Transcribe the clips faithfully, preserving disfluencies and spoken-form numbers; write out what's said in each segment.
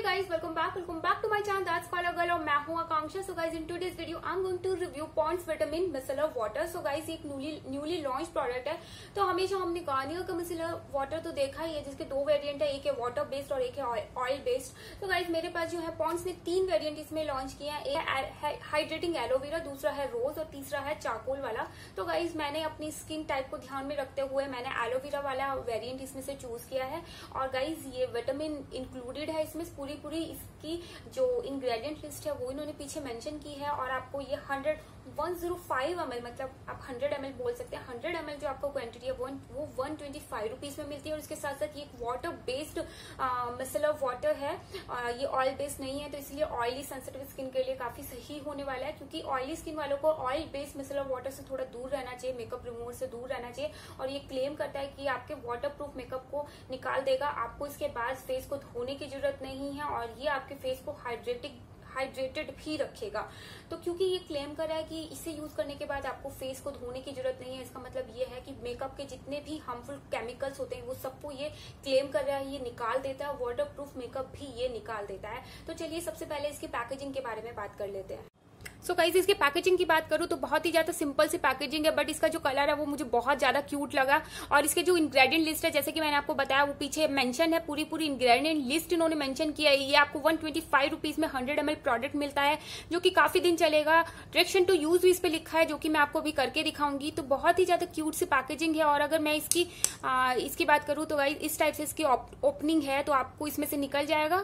guys, welcome back welcome back to my channel That's Scholar Girl और मैं हूँ Akanksha. So guys, in today's video I'm going to review Pond's Vitamin Micellar Water। So guys, एक newly newly launch product है। तो हमेशा हमने Garnier का micellar water तो देखा ही है, जिसके दो वेरिएंट है, एक है वाटर बेस्ड और एक है ऑयल बेस्ड। तो गाइज मेरे पास जो है पॉन्ड्स ने तीन वेरिएंट इसमें लॉन्च किया है, एक है हाइड्रेटिंग एलोवेरा, दूसरा है रोज और तीसरा है चारकोल वाला। तो गाइज मैंने अपनी स्किन टाइप को ध्यान में रखते हुए मैंने एलोवेरा वाला वेरिएंट इसमें से चूज किया है। और गाइज ये विटामिन इंक्लूडेड है इसमें, पूरी पूरी इसकी जो इंग्रेडिएंट लिस्ट है वो इन्होंने पीछे मेंशन की है। और आपको ये hundred one zero five ML एल, मतलब आप हंड्रेड एम एल बोल सकते हैं, हंड्रेड एम एल जो आपको क्वांटिटी है वो वो वन ट्वेंटी फाइव रुपीज में मिलती है। और इसके साथ साथ ये एक वाटर बेस्ड मिसेलर वाटर है, आ, ये ऑयल बेस्ड नहीं है, तो इसलिए ऑयली सेंसिटिव स्किन के लिए काफी सही होने वाला है, क्योंकि ऑयली स्किन वालों को ऑयल बेस्ड मिसेलर वाटर से थोड़ा दूर रहना चाहिए, मेकअप रिमूवर से दूर रहना चाहिए। और ये क्लेम करता है कि आपके वाटर प्रूफ मेकअप को निकाल देगा, आपको इसके बाद फेस को धोने की जरूरत नहीं है, और ये आपके फेस को हाइड्रेटिक हाइड्रेटेड भी रखेगा। तो क्योंकि ये क्लेम कर रहा है कि इसे यूज करने के बाद आपको फेस को धोने की जरूरत नहीं है, इसका मतलब ये है कि मेकअप के जितने भी हार्मफुल केमिकल्स होते हैं वो सबको ये क्लेम कर रहा है, ये निकाल देता है। वाटर प्रूफ मेकअप भी ये निकाल देता है। तो चलिए सबसे पहले इसकी पैकेजिंग के बारे में बात कर लेते हैं। सो so गाइस, इसके पैकेजिंग की बात करूं तो बहुत ही ज्यादा सिंपल सी पैकेजिंग है, बट इसका जो कलर है वो मुझे बहुत ज्यादा क्यूट लगा। और इसके जो इंग्रेडिएंट लिस्ट है, जैसे कि मैंने आपको बताया, वो पीछे मेंशन है, पूरी पूरी इंग्रेडिएंट लिस्ट इन्होंने मेंशन किया है। ये आपको वन ट्वेंटी फाइव रुपीज में हंड्रेड एम एल प्रोडक्ट मिलता है, जो कि काफी दिन चलेगा। डायरेक्शन टू यूज भी इस पे लिखा है, जो कि मैं आपको भी करके दिखाऊंगी। तो बहुत ही ज्यादा क्यूट सी पैकेजिंग है। और अगर मैं इसकी आ, इसकी बात करूं तो गाइस इस टाइप से इसकी ओपनिंग है, तो आपको इसमें से निकल जाएगा।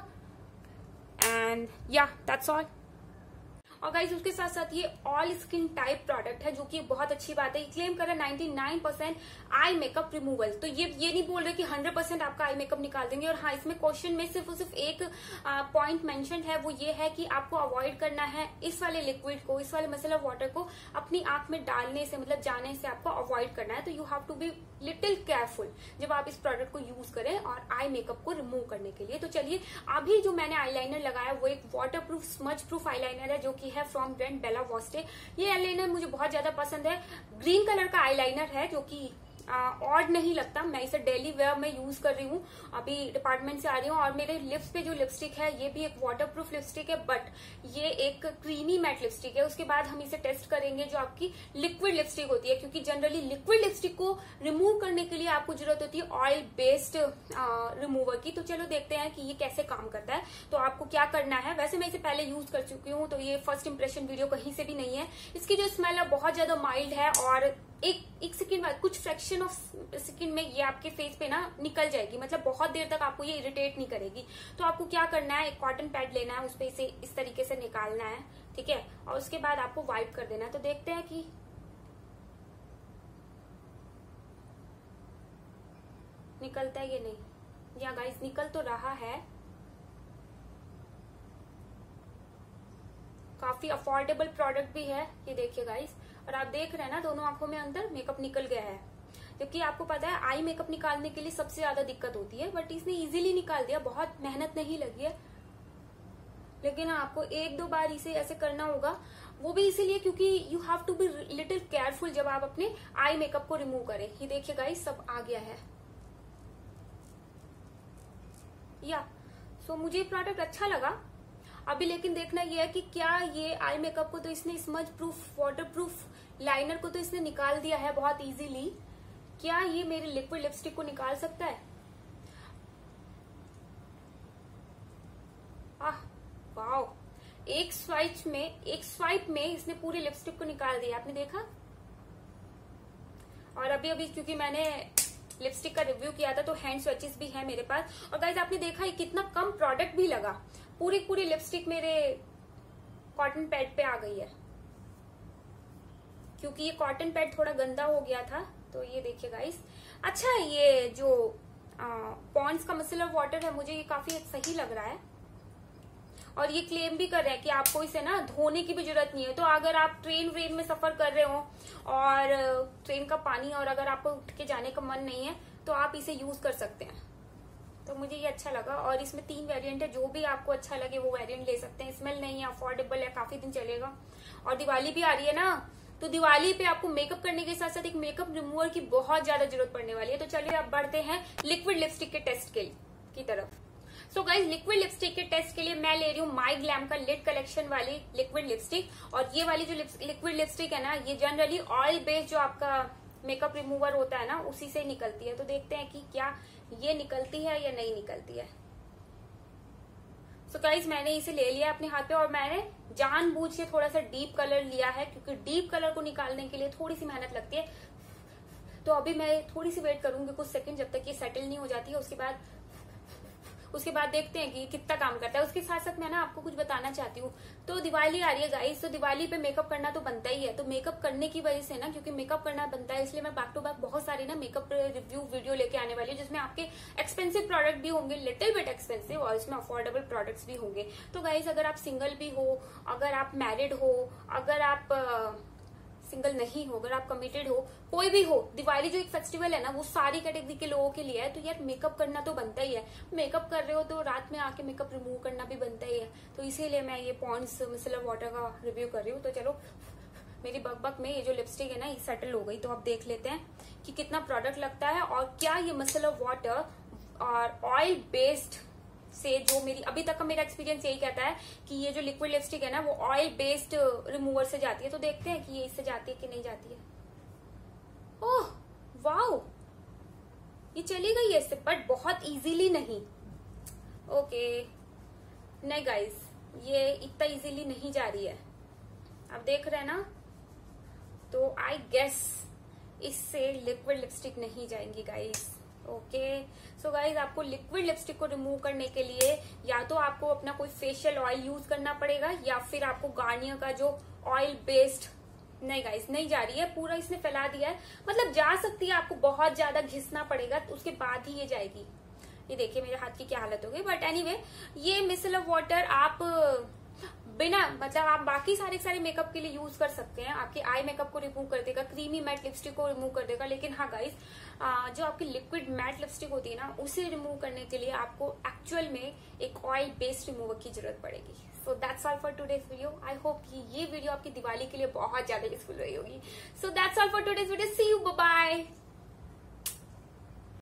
एंड या दैट्स ऑल। और गाइज उसके साथ साथ ये ऑल स्किन टाइप प्रोडक्ट है, जो कि बहुत अच्छी बात है। ये क्लेम कर रहा है ninety nine percent eye makeup removal. तो ये ये नहीं बोल रहे कि हंड्रेड परसेंट आपका आई मेकअप निकाल देंगे। और हाँ, इसमें क्वेश्चन में सिर्फ और सिर्फ एक पॉइंट मेंशन है, वो ये है कि आपको अवॉइड करना है इस वाले लिक्विड को, इस वाले मिसेलर वाटर को अपनी आंख में डालने से, मतलब जाने से आपको अवॉइड करना है। तो you have to be little careful जब आप इस प्रोडक्ट को यूज करें और आई मेकअप को रिमूव करने के लिए। तो चलिए, अभी जो मैंने आईलाइनर लगाया वो एक water proof smudge proof eyeliner है, जो कि है फ्रॉम ब्रांड बेला वॉस्टे। ये आईलाइनर मुझे बहुत ज्यादा पसंद है। ग्रीन कलर का आईलाइनर है, जो कि ऑड नहीं लगता। मैं इसे डेली वेयर में यूज कर रही हूँ, अभी डिपार्टमेंट से आ रही हूँ। और मेरे लिप्स पे जो लिपस्टिक है ये भी एक वाटरप्रूफ लिपस्टिक है, बट ये एक क्रीमी मैट लिपस्टिक है। उसके बाद हम इसे टेस्ट करेंगे जो आपकी लिक्विड लिपस्टिक होती है, क्योंकि जनरली लिक्विड लिपस्टिक को रिमूव करने के लिए आपको जरूरत होती है ऑयल बेस्ड रिमूवर की। तो चलो देखते हैं कि ये कैसे काम करता है। तो आपको क्या करना है, वैसे मैं इसे पहले यूज कर चुकी हूँ, तो ये फर्स्ट इंप्रेशन वीडियो कहीं से भी नहीं है। इसकी जो स्मेल है बहुत ज्यादा माइल्ड है, और एक एक सेकंड बाद, कुछ फ्रैक्शन ऑफ सेकंड में ये आपके फेस पे ना निकल जाएगी, मतलब बहुत देर तक आपको ये इरिटेट नहीं करेगी। तो आपको क्या करना है, एक कॉटन पैड लेना है, उस पे इसे इस तरीके से निकालना है, ठीक है। और उसके बाद आपको वाइप कर देना है। तो देखते हैं कि निकलता है ये नहीं। या गाइस, निकल तो रहा है। काफी अफोर्डेबल प्रोडक्ट भी है ये, देखिए गाइस। और आप देख रहे हैं ना, दोनों आंखों में अंदर मेकअप निकल गया है। जबकि आपको पता है आई मेकअप निकालने के लिए सबसे ज्यादा दिक्कत होती है, बट इसने इजीली निकाल दिया, बहुत मेहनत नहीं लगी है। लेकिन आपको एक दो बार इसे ऐसे करना होगा, वो भी इसीलिए क्योंकि you have to be little careful जब आप अपने आई मेकअप को रिमूव करें। ये देखिए गाइस, सब आ गया है। या सो मुझे ये प्रोडक्ट अच्छा लगा अभी, लेकिन देखना यह है कि क्या ये आई मेकअप को तो इसने smudge proof water proof liner को तो इसने निकाल दिया है बहुत इजीली, क्या ये मेरे लिक्विड लिपस्टिक को निकाल सकता है? आह वाओ, एक स्वाइप में एक स्वाइप में इसने पूरे लिपस्टिक को निकाल दिया, आपने देखा। और अभी अभी क्योंकि मैंने लिपस्टिक का रिव्यू किया था तो हैंड स्विचेस भी है मेरे पास। और गाइस आपने देखा ये कितना कम प्रोडक्ट भी लगा, पूरी पूरी लिपस्टिक मेरे कॉटन पैड पे आ गई है, क्योंकि ये कॉटन पैड थोड़ा गंदा हो गया था। तो ये देखिए गाइस, अच्छा है ये जो पॉन्ड्स का मिसेलर वाटर है, मुझे ये काफी सही लग रहा है। और ये क्लेम भी कर रहे हैं कि आपको इसे ना धोने की भी जरूरत नहीं है। तो अगर आप ट्रेन व्रेन में सफर कर रहे हो और ट्रेन का पानी, और अगर आपको उठ के जाने का मन नहीं है, तो आप इसे यूज कर सकते हैं। तो मुझे ये अच्छा लगा। और इसमें तीन वेरिएंट है, जो भी आपको अच्छा लगे वो वेरिएंट ले सकते हैं। स्मेल नहीं है, अफोर्डेबल है, काफी दिन चलेगा। और दिवाली भी आ रही है ना, तो दिवाली पे आपको मेकअप करने के साथ साथ एक मेकअप रिमूवर की बहुत ज्यादा जरूरत पड़ने वाली है। तो चलिए अब बढ़ते हैं लिक्विड लिपस्टिक के टेस्ट के की तरफ। सो गाइज लिक्विड लिपस्टिक के टेस्ट के लिए मैं ले रही हूँ माई ग्लैम का लिट कलेक्शन वाली लिक्विड लिपस्टिक। और ये वाली जो लिक्विड लिपस्टिक है ना, ये जनरली ऑयल बेस्ड जो आपका मेकअप रिमूवर होता है ना, उसी से निकलती है। तो देखते हैं कि क्या ये निकलती है या नहीं निकलती है। सो so गाइज मैंने इसे ले लिया अपने हाथ पे और मैंने जानबूझ के थोड़ा सा डीप कलर लिया है, क्योंकि डीप कलर को निकालने के लिए थोड़ी सी मेहनत लगती है। तो अभी मैं थोड़ी सी वेट करूंगी कुछ सेकंड, जब तक ये सेटल नहीं हो जाती है। उसके बाद उसके बाद देखते हैं कि कितना काम करता है। उसके साथ साथ मैं ना आपको कुछ बताना चाहती हूँ। तो दिवाली आ रही है गाइस, तो दिवाली पे मेकअप करना तो बनता ही है। तो मेकअप करने की वजह से ना, क्योंकि मेकअप करना बनता है, इसलिए मैं बैक टू बैक बहुत सारी ना मेकअप रिव्यू वीडियो लेके आने वाली हूँ, जिसमें आपके एक्सपेंसिव प्रोडक्ट भी होंगे, लिटिल बिट एक्सपेंसिव, और इसमें अफोर्डेबल प्रोडक्ट्स भी होंगे। तो गाइस अगर आप सिंगल भी हो, अगर आप मैरिड हो, अगर आप सिंगल नहीं हो, अगर आप कमिटेड हो, कोई भी हो, दिवाली जो एक फेस्टिवल है ना, वो सारी कैटेगरी के लोगों के लिए है। तो यार मेकअप करना तो बनता ही है। मेकअप कर रहे हो तो रात में आके मेकअप रिमूव करना भी बनता ही है। तो इसीलिए मैं ये पॉन्ड्स मिसेलर वाटर का रिव्यू कर रही हूँ। तो चलो, मेरी बकबक में ये जो लिपस्टिक है ना, ये सेटल हो गई। तो अब देख लेते हैं कि कितना प्रोडक्ट लगता है और क्या ये मिसेलर वाटर और ऑयल बेस्ड से, जो मेरी अभी तक का मेरा एक्सपीरियंस यही कहता है कि ये जो लिक्विड लिपस्टिक है ना, वो ऑयल बेस्ड रिमूवर से जाती है। तो देखते हैं कि ये इससे जाती है कि नहीं जाती है। ओह वाओ, ये चली गई है इससे, बट बहुत इजीली नहीं। ओके नहीं गाइस, ये इतना इजीली नहीं जा रही है। आप देख रहे हैं ना, तो आई गेस इससे लिक्विड लिपस्टिक नहीं जाएंगी गाइस। ओके सो गाइज, आपको लिक्विड लिपस्टिक को रिमूव करने के लिए या तो आपको अपना कोई फेशियल ऑयल यूज करना पड़ेगा, या फिर आपको गार्नियर का जो ऑयल बेस्ड, नहीं गाइज नहीं जा रही है, पूरा इसने फैला दिया है। मतलब जा सकती है, आपको बहुत ज्यादा घिसना पड़ेगा, तो उसके बाद ही ये जाएगी। ये देखिए मेरे हाथ की क्या हालत हो गई। बट एनीवे, ये मिसेलर वाटर आप बिना, मतलब आप बाकी सारे सारे मेकअप के लिए यूज कर सकते हैं। आपके आई मेकअप को रिमूव कर देगा, क्रीमी मैट लिपस्टिक को रिमूव कर देगा। लेकिन हाँ गाइस, जो आपकी लिक्विड मैट लिपस्टिक होती है ना, उसे रिमूव करने के लिए आपको एक्चुअल में एक ऑयल बेस्ड रिमूवर की जरूरत पड़ेगी। So that's all for today's video. I hope कि ये वीडियो आपकी दिवाली के लिए बहुत ज्यादा यूजफुल रही होगी। So that's all for today's video. See you, bye bye.